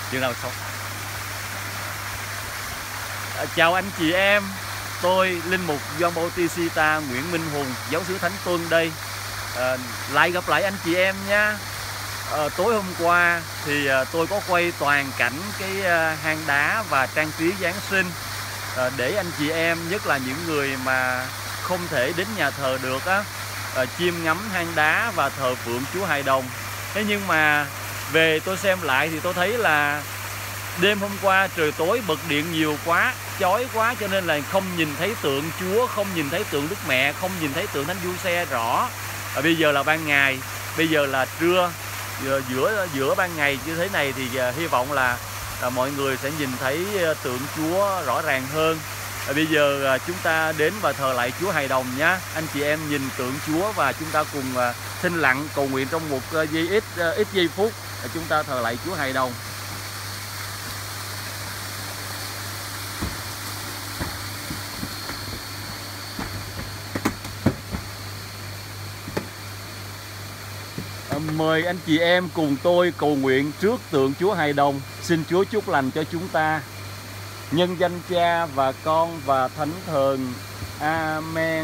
chừng nào xong. Chào anh chị em, tôi Linh Mục Gioan Bautista Nguyễn Minh Hùng, giáo xứ Thánh Tuân đây. Lại gặp lại anh chị em nha. Tối hôm qua thì tôi có quay toàn cảnh cái hang đá và trang trí Giáng sinh để anh chị em, nhất là những người mà không thể đến nhà thờ được á, chiêm ngắm hang đá và thờ phượng Chúa Hài Đồng. Thế nhưng mà về tôi xem lại thì tôi thấy là đêm hôm qua trời tối, bật điện nhiều quá, chói quá, cho nên là không nhìn thấy tượng Chúa, không nhìn thấy tượng Đức Mẹ, không nhìn thấy tượng Thánh Giuse rõ. Bây giờ là ban ngày, bây giờ là trưa, giữa ban ngày như thế này thì hy vọng là mọi người sẽ nhìn thấy tượng Chúa rõ ràng hơn. Bây giờ chúng ta đến và thờ lại Chúa Hài Đồng nhé. Anh chị em nhìn tượng Chúa và chúng ta cùng thinh lặng cầu nguyện trong một ít giây phút. Chúng ta thờ lại Chúa Hài Đồng. Mời anh chị em cùng tôi cầu nguyện trước tượng Chúa Hài Đồng. Xin Chúa chúc lành cho chúng ta. Nhân danh Cha và Con và Thánh Thần. Amen.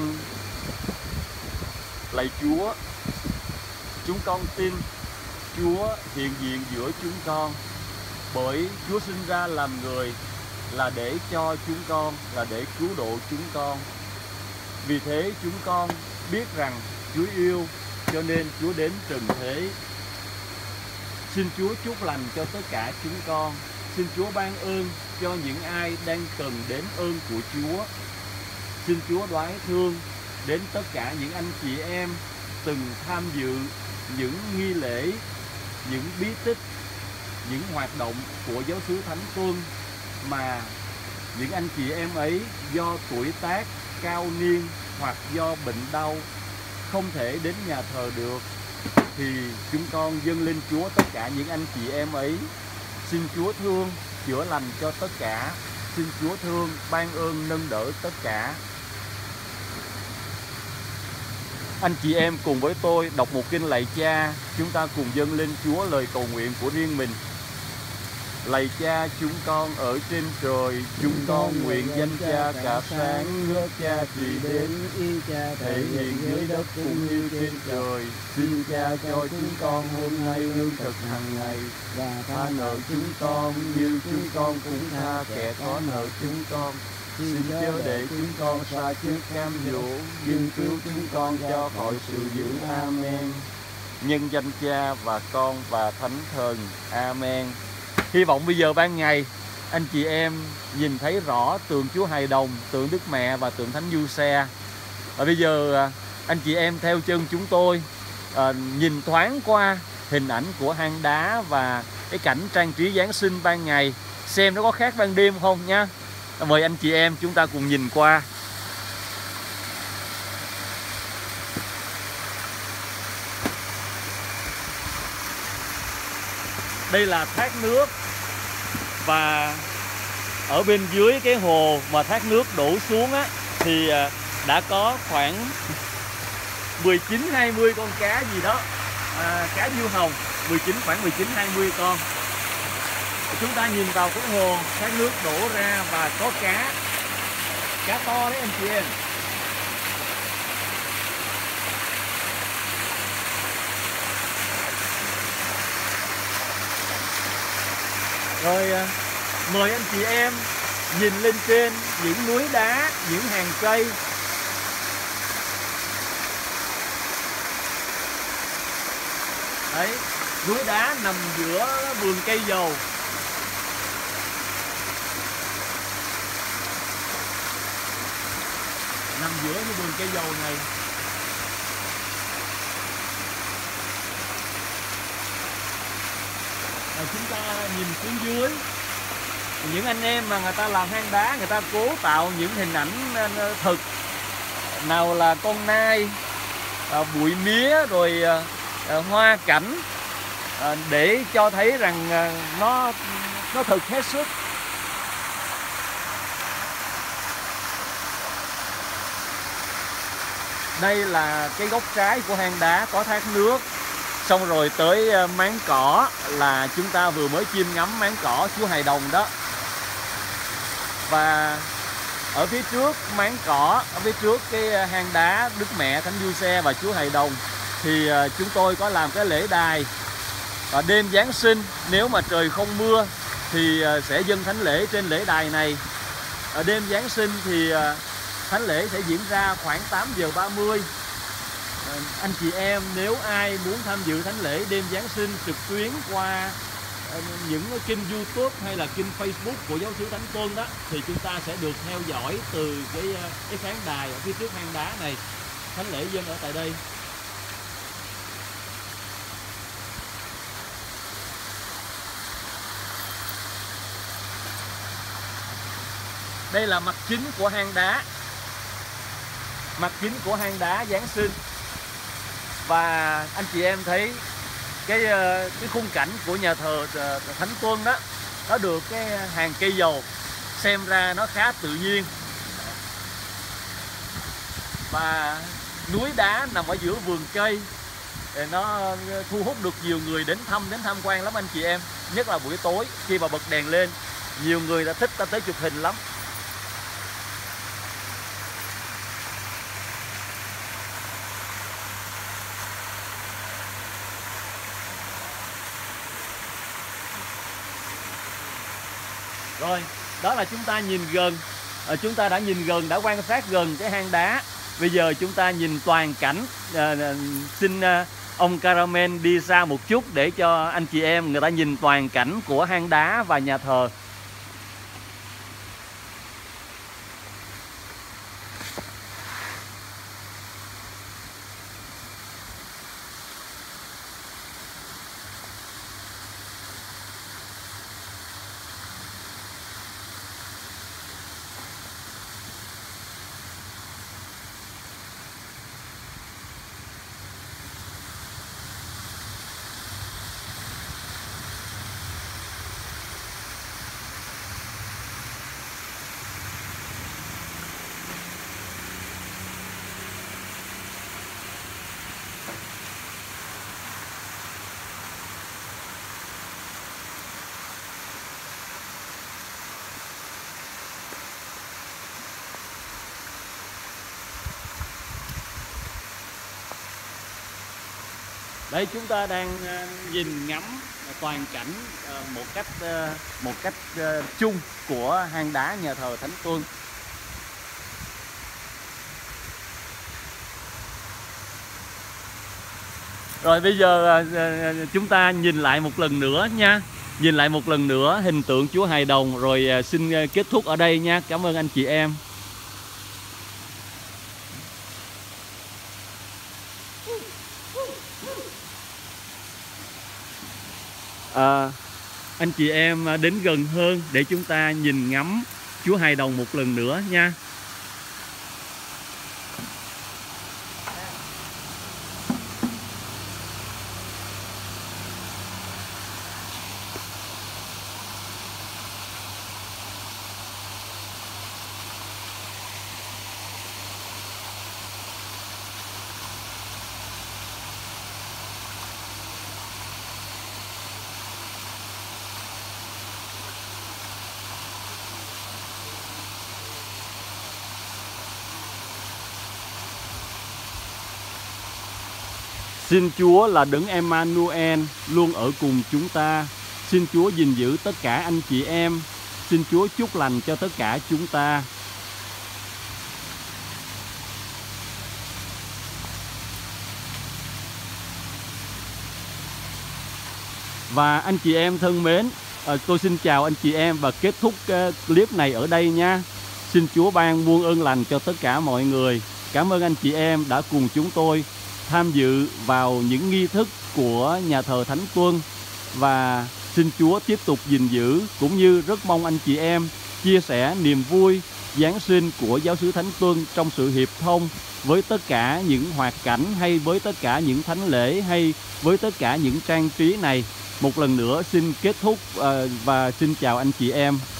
Lạy Chúa, chúng con tin Chúa hiện diện giữa chúng con, bởi Chúa sinh ra làm người là để cho chúng con, là để cứu độ chúng con. Vì thế chúng con biết rằng Chúa yêu, cho nên Chúa đến trần thế. Xin Chúa chúc lành cho tất cả chúng con. Xin Chúa ban ơn cho những ai đang cần đến ơn của Chúa. Xin Chúa đoái thương đến tất cả những anh chị em từng tham dự những nghi lễ, những bí tích, những hoạt động của giáo xứ Thánh Tuân mà những anh chị em ấy do tuổi tác, cao niên hoặc do bệnh đau không thể đến nhà thờ được, thì chúng con dâng lên Chúa tất cả những anh chị em ấy. Xin Chúa thương, chữa lành cho tất cả. Xin Chúa thương, ban ơn nâng đỡ tất cả. Anh chị em cùng với tôi đọc một kinh lạy Cha. Chúng ta cùng dâng lên Chúa lời cầu nguyện của riêng mình. Lạy Cha chúng con ở trên trời, chúng con nguyện danh Cha cả sáng, nước Cha trị đến, ý Cha thể hiện dưới đất cũng như trên trời. Xin Cha cho chúng con hôm nay lương thực hàng ngày, và tha nợ chúng con như chúng con cũng tha kẻ có nợ chúng con. Xin chớ để chúng con sa trước cám dỗ, nhưng cứu chúng con cho khỏi sự dữ. Amen. Nhân danh Cha và Con và Thánh Thần. Amen. Hy vọng bây giờ ban ngày anh chị em nhìn thấy rõ tượng Chúa Hài Đồng, tượng Đức Mẹ và tượng Thánh Giuse. Và bây giờ anh chị em theo chân chúng tôi nhìn thoáng qua hình ảnh của hang đá và cái cảnh trang trí Giáng sinh ban ngày, xem nó có khác ban đêm không nha. Mời anh chị em chúng ta cùng nhìn qua. Đây là thác nước, và ở bên dưới cái hồ mà thác nước đổ xuống á thì đã có khoảng 19-20 con cá gì đó, cá diêu hồng, khoảng 19-20 con. Chúng ta nhìn vào cái hồ thác nước đổ ra và có cá to đấy anh chị em. Rồi mời anh chị em nhìn lên trên những núi đá, những hàng cây. Đấy, núi đá nằm giữa vườn cây dầu. Nằm giữa cái vườn cây dầu này. Chúng ta nhìn xuống dưới, những anh em mà người ta làm hang đá, người ta cố tạo những hình ảnh thực, nào là con nai, bụi mía, rồi hoa cảnh, để cho thấy rằng nó thực hết sức. Đây là cái góc trái của hang đá có thác nước. Xong rồi tới máng cỏ là chúng ta vừa mới chiêm ngắm máng cỏ Chúa Hài Đồng đó. Và ở phía trước máng cỏ, ở phía trước cái hang đá Đức Mẹ Thánh Giuse và Chúa Hài Đồng thì chúng tôi có làm cái lễ đài. Và đêm Giáng sinh nếu mà trời không mưa thì sẽ dâng thánh lễ trên lễ đài này. Ở đêm Giáng sinh thì thánh lễ sẽ diễn ra khoảng 8:30. Anh chị em nếu ai muốn tham dự thánh lễ đêm Giáng sinh trực tuyến qua những kênh YouTube hay là kênh Facebook của Giáo xứ Thánh Tuân đó, thì chúng ta sẽ được theo dõi từ cái khán đài ở phía trước hang đá này. Thánh lễ dâng ở tại đây. Đây là mặt chính của hang đá. Mặt chính của hang đá Giáng sinh. Và anh chị em thấy cái khung cảnh của nhà thờ Thánh Tuân đó, nó được cái hàng cây dầu, xem ra nó khá tự nhiên. Và núi đá nằm ở giữa vườn cây, nó thu hút được nhiều người đến tham quan lắm anh chị em. Nhất là buổi tối khi mà bật đèn lên, nhiều người đã thích tới chụp hình lắm. Rồi, đó là chúng ta nhìn gần, chúng ta đã nhìn gần, đã quan sát gần cái hang đá. Bây giờ chúng ta nhìn toàn cảnh. Xin ông Caramel đi xa một chút để cho anh chị em người ta nhìn toàn cảnh của hang đá và nhà thờ. Đây chúng ta đang nhìn ngắm toàn cảnh một cách chung của hang đá nhà thờ Thánh Tuân. Rồi bây giờ chúng ta nhìn lại một lần nữa nha. Nhìn lại một lần nữa hình tượng Chúa Hài Đồng rồi xin kết thúc ở đây nha. Cảm ơn anh chị em. Anh chị em đến gần hơn để chúng ta nhìn ngắm Chúa Hài Đồng một lần nữa nha. Xin Chúa là Đấng Emmanuel luôn ở cùng chúng ta. Xin Chúa gìn giữ tất cả anh chị em. Xin Chúa chúc lành cho tất cả chúng ta. Và anh chị em thân mến, tôi xin chào anh chị em và kết thúc clip này ở đây nha. Xin Chúa ban muôn ơn lành cho tất cả mọi người. Cảm ơn anh chị em đã cùng chúng tôi tham dự vào những nghi thức của nhà thờ Thánh Tuân. Và xin Chúa tiếp tục gìn giữ, cũng như rất mong anh chị em chia sẻ niềm vui Giáng sinh của Giáo xứ Thánh Tuân trong sự hiệp thông với tất cả những hoạt cảnh, hay với tất cả những thánh lễ, hay với tất cả những trang trí này. Một lần nữa xin kết thúc và xin chào anh chị em.